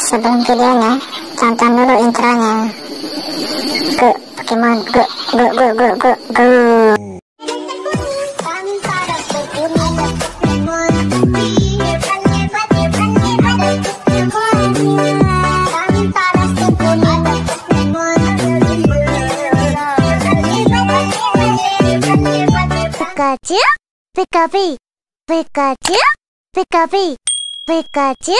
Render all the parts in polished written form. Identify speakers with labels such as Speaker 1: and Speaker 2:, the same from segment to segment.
Speaker 1: sebelum videonya, tonton dulu intronya. Go Pokemon, go, go, go, go, go, go.
Speaker 2: Pikachu, Pikachu, Pikachu, Pikachu, Pikachu.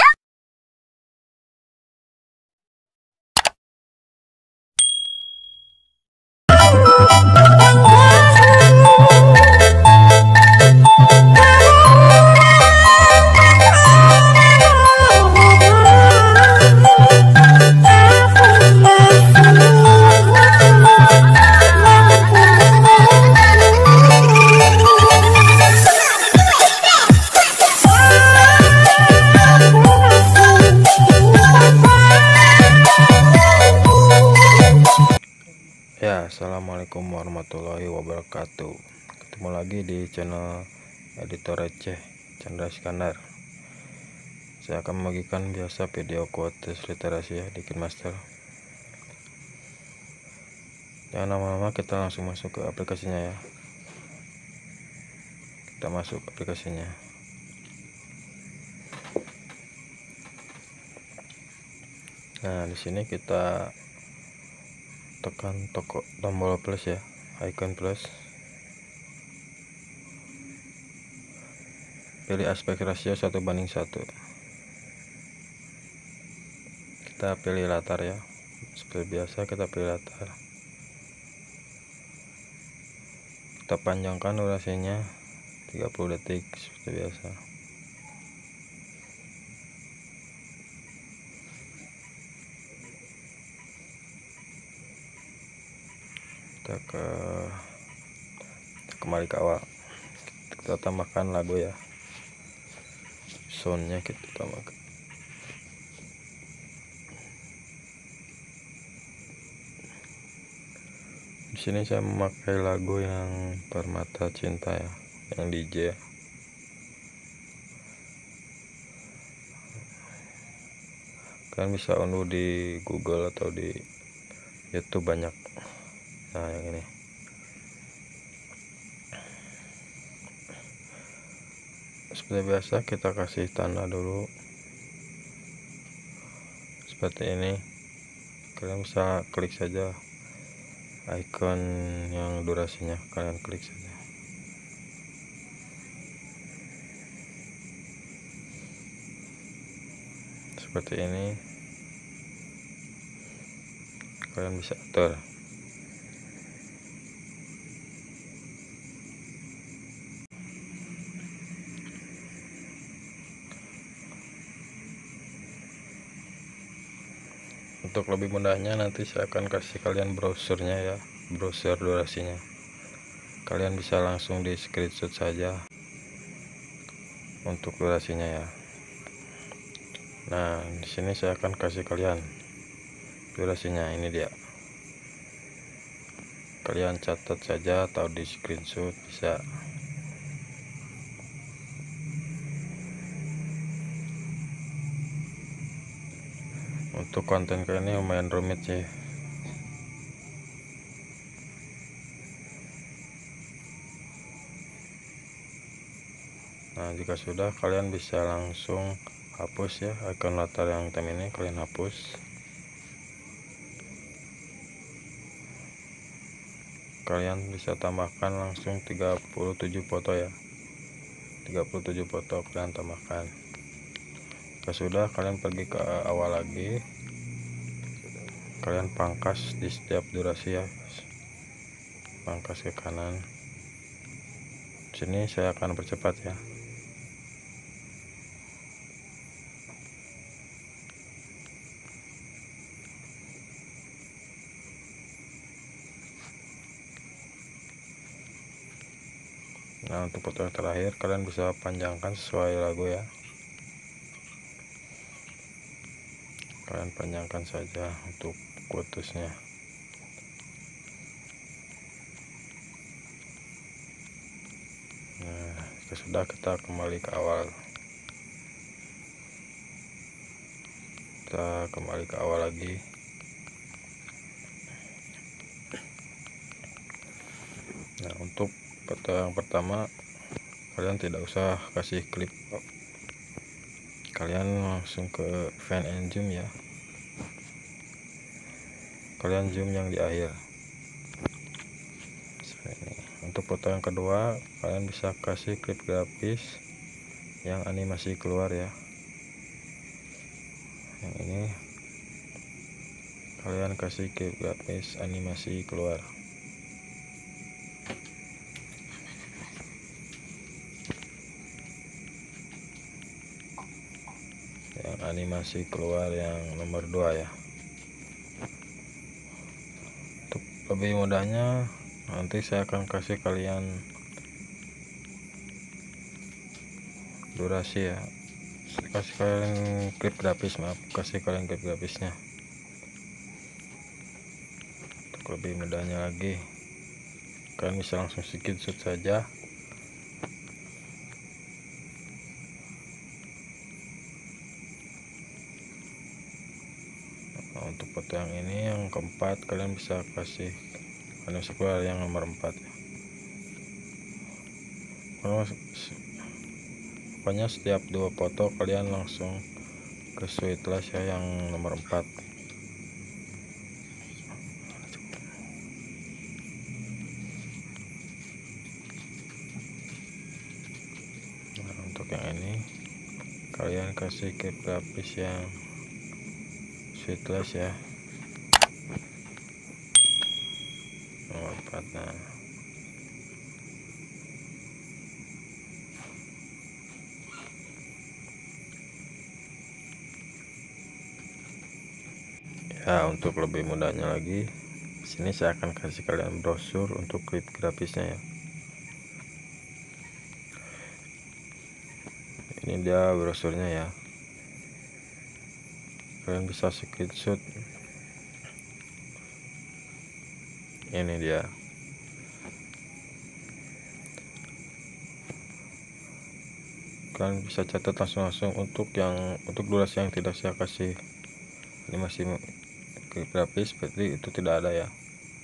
Speaker 3: Ya, assalamualaikum warahmatullahi wabarakatuh. Ketemu lagi di channel editor receh Chandra Iskandar. Saya akan membagikan biasa video quotes literasi ya di KineMaster. Jangan lama-lama, kita langsung masuk ke aplikasinya ya. Kita masuk ke aplikasinya. Nah, di sini kita tekan tombol plus ya, icon plus, pilih aspek rasio 1:1. Kita pilih latar ya, seperti biasa kita pilih latar. Kita panjangkan durasinya 30 detik seperti biasa. Kita kembali ke awal, kita tambahkan lagu ya, soundnya kita tambahkan. Di sini saya memakai lagu yang Permata Cinta ya, yang DJ ya. Kalian bisa unduh di Google atau di YouTube banyak. Nah, yang ini seperti biasa kita kasih tanda dulu seperti ini. Kalian bisa klik saja icon yang durasinya, kalian klik saja. Seperti ini, kalian bisa atur. Untuk lebih mudahnya nanti saya akan kasih kalian browsernya ya, browser durasinya. Kalian bisa langsung di screenshot saja untuk durasinya ya. Nah, di sini saya akan kasih kalian durasinya, ini dia. Kalian catat saja atau di screenshot bisa. Untuk konten kayak ini lumayan rumit sih. Nah, jika sudah, kalian bisa langsung hapus ya icon latar yang hitam ini, kalian hapus. Kalian bisa tambahkan langsung 37 foto ya, 37 foto kalian tambahkan. Jika sudah, kalian pergi ke awal lagi, kalian pangkas di setiap durasi ya, pangkas ke kanan. Sini saya akan percepat ya. Nah, untuk foto yang terakhir kalian bisa panjangkan sesuai lagu ya. Kalian panjangkan saja untuk quotesnya. Nah, sudah, kita kembali ke awal. kita kembali ke awal lagi. Nah, untuk foto yang pertama kalian tidak usah kasih klip, kalian langsung ke fan and zoom ya, kalian zoom yang di akhir. Untuk foto yang kedua kalian bisa kasih klip grafis yang animasi keluar ya. Yang ini kalian kasih klip grafis animasi keluar. Yang animasi keluar yang nomor 2 ya. Untuk lebih mudahnya nanti saya akan kasih kalian durasi ya, kasih kalian klip grafis, kasih kalian klip grafisnya. Untuk lebih mudahnya lagi kalian bisa langsung screenshot saja. Nah, untuk foto yang ini yang keempat kalian bisa kasih animasi keluar yang nomor 4 ya. Pokoknya setiap 2 foto kalian langsung ke sweetless ya yang nomor 4. Nah, untuk yang ini kalian kasih klip grafis yang sweetless ya nomor 4. Nah, ya untuk lebih mudahnya lagi sini saya akan kasih kalian brosur untuk klip grafisnya ya. Ini dia brosurnya ya, kalian bisa screenshot. Ini dia. Kalian bisa catat langsung untuk durasi yang tidak saya kasih animasi klip grafis seperti itu tidak ada ya.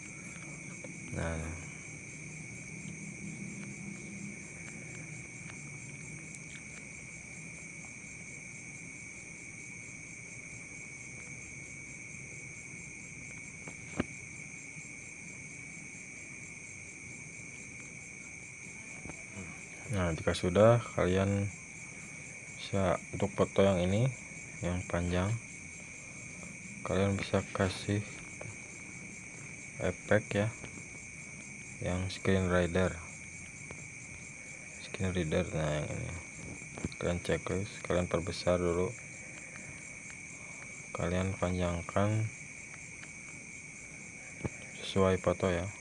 Speaker 3: Nah, jika sudah kalian bisa untuk foto yang ini yang panjang kalian bisa kasih efek ya yang screen reader. Nah, yang ini kalian checklist, kalian perbesar dulu, kalian panjangkan sesuai foto ya.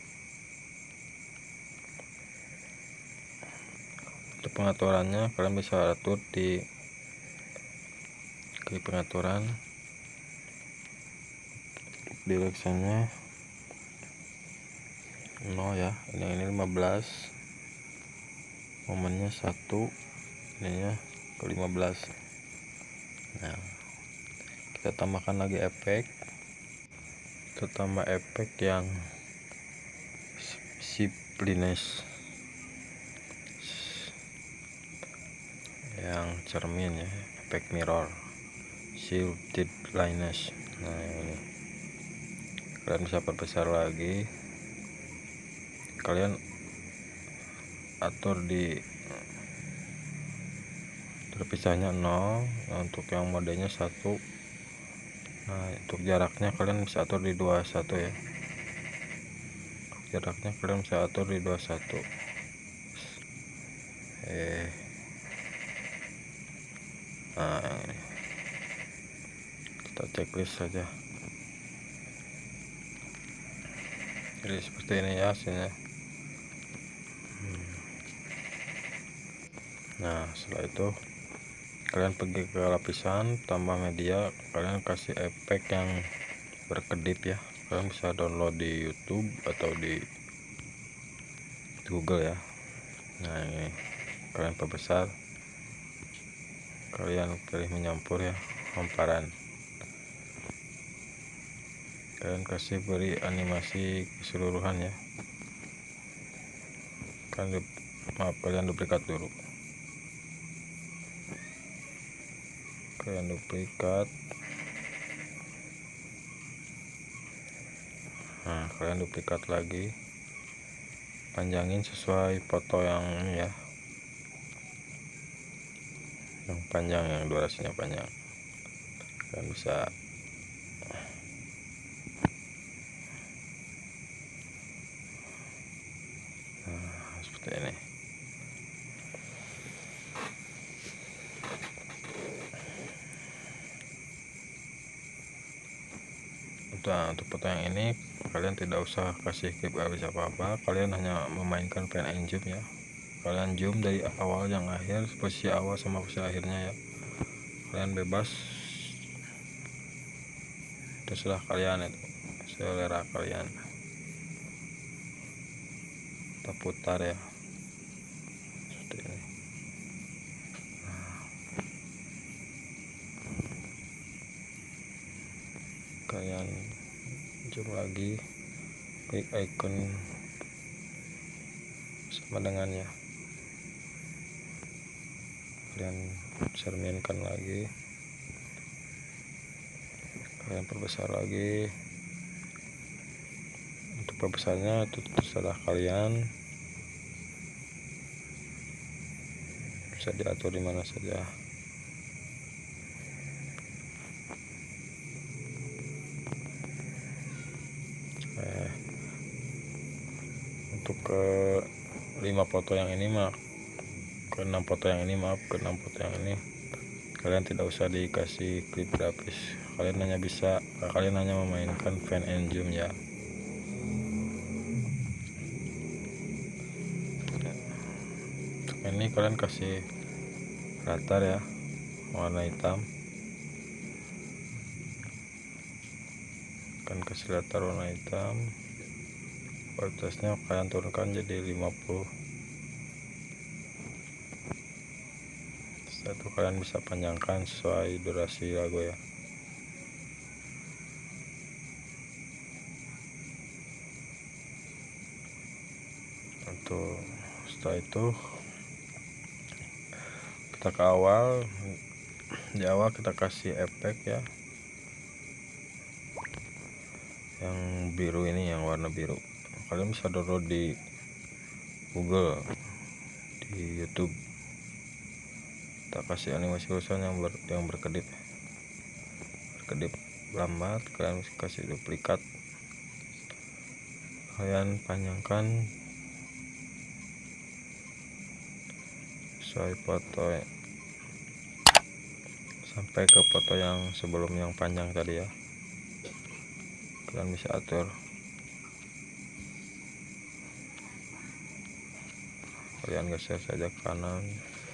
Speaker 3: Untuk pengaturannya kalian bisa atur di klik pengaturan, directionnya 0 ya, ini 15, momennya 1, ininya ke 15. Nah, kita tambahkan lagi efek, kita tambah efek yang sipliness yang cermin ya, efek mirror, shielded lines. Nah, ini kalian bisa perbesar lagi, kalian atur di terpisahnya 0. Nah, untuk yang modenya 1. Nah, untuk jaraknya kalian bisa atur di 21 ya, jaraknya kalian bisa atur di 21. Nah, ini kita checklist saja. Jadi seperti ini ya hasilnya. Nah, setelah itu kalian pergi ke lapisan tambah media, kalian kasih efek yang berkedip ya. Kalian bisa download di YouTube atau di Google ya. Nah, ini kalian perbesar, kalian pilih menyampur ya, hamparan. kalian kasih beri animasi keseluruhan ya. Kalian duplikat dulu, nah kalian duplikat lagi, panjangin sesuai foto yang ini ya, yang panjang, yang durasinya panjang. Kalian bisa seperti ini. Untuk foto yang ini kalian tidak usah kasih clip habis apa-apa, kalian hanya memainkan pen and zoom ya. Kalian zoom dari awal yang akhir, posisi awal sama posisi akhirnya ya. Kalian bebas, terserah kalian, itu selera kalian. Kita putar ya, seperti ini. Kalian zoom lagi, klik icon sama dengannya, kalian cerminkan lagi, kalian perbesar lagi. Untuk perbesarnya itu terserah kalian, bisa diatur di mana saja. Untuk ke 5 foto yang ini ke 6 foto yang ini kalian tidak usah dikasih klip grafis, kalian hanya memainkan pen and zoom ya. Untuk ini kalian kasih latar ya, warna hitam, kalian kasih latar warna hitam, kualitasnya kalian turunkan jadi 50. Setelah itu kalian bisa panjangkan sesuai durasi lagu ya. Untuk setelah itu kita ke awal, di awal kita kasih efek ya, yang biru ini, yang warna biru. Kalian bisa download di Google, di YouTube. Kita kasih animasi khusus yang berkedip lambat, kalian kasih duplikat, kalian panjangkan sesuai foto ya, sampai ke foto yang sebelum yang panjang tadi ya. Kalian bisa atur, kalian geser saja ke kanan.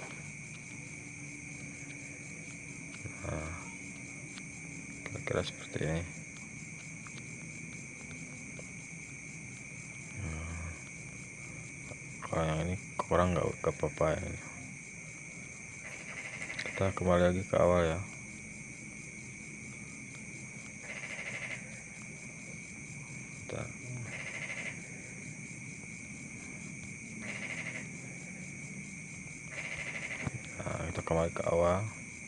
Speaker 3: Nah, kira-kira seperti ini. Kalau yang ini kurang nggak apa-apa ya. Kita kembali lagi ke awal ya. Kita kembali ke awal,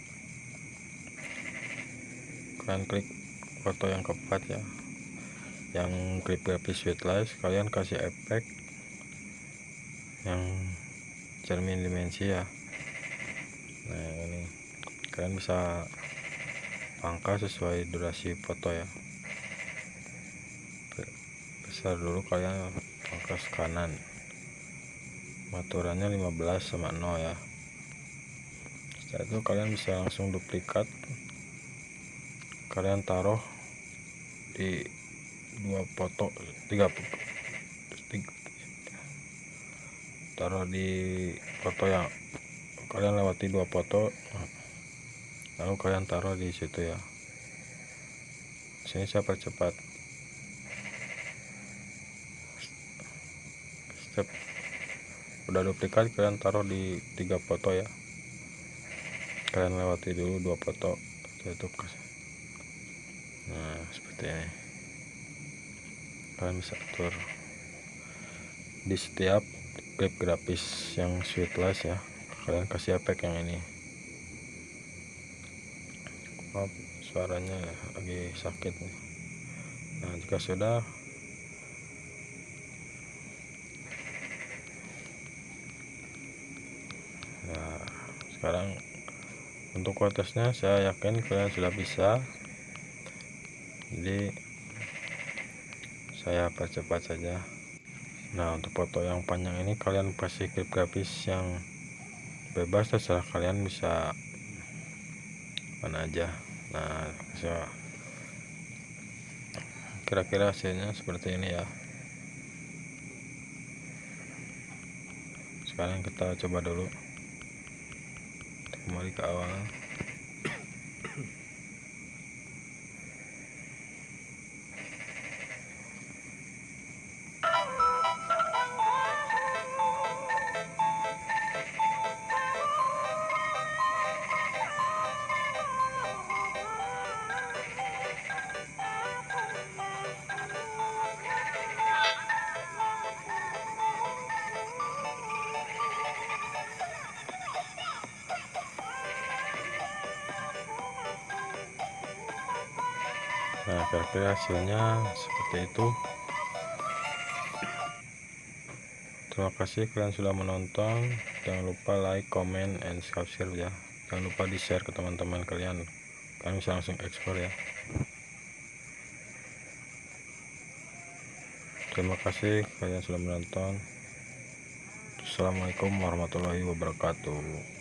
Speaker 3: kalian klik foto yang keempat ya, yang klip grafis with light, kalian kasih efek yang cermin dimensi ya. Nah ini kalian bisa pangkas sesuai durasi foto ya. Besar dulu kalian pangkas kanan, aturannya 15 sama 0 ya. Setelah itu kalian bisa langsung duplikat, kalian taruh di 2 foto, 3, taruh di foto yang kalian lewati 2 foto, lalu kalian taruh di situ ya. Sini saya percepat. Step udah duplikat, kalian taruh di 3 foto ya. Kalian lewati dulu 2 foto, itu. Nah seperti ini. kalian bisa atur di setiap klip grafis yang sweetless ya. Kalian kasih efek yang ini. Maaf, suaranya lagi sakit nih. Nah, jika sudah, nah sekarang untuk kualitasnya saya yakin kalian sudah bisa, jadi saya percepat saja. Nah, untuk foto yang panjang ini kalian kasih klip grafis yang bebas, terserah kalian, bisa mana aja. Nah, kira-kira hasilnya seperti ini ya. Sekarang kita coba dulu, kembali ke awal. Nah, kira-kira hasilnya seperti itu. Terima kasih kalian sudah menonton. Jangan lupa like, comment, and subscribe ya. Jangan lupa di share ke teman-teman kalian. Kalian bisa langsung ekspor ya. Terima kasih kalian sudah menonton. Assalamualaikum warahmatullahi wabarakatuh.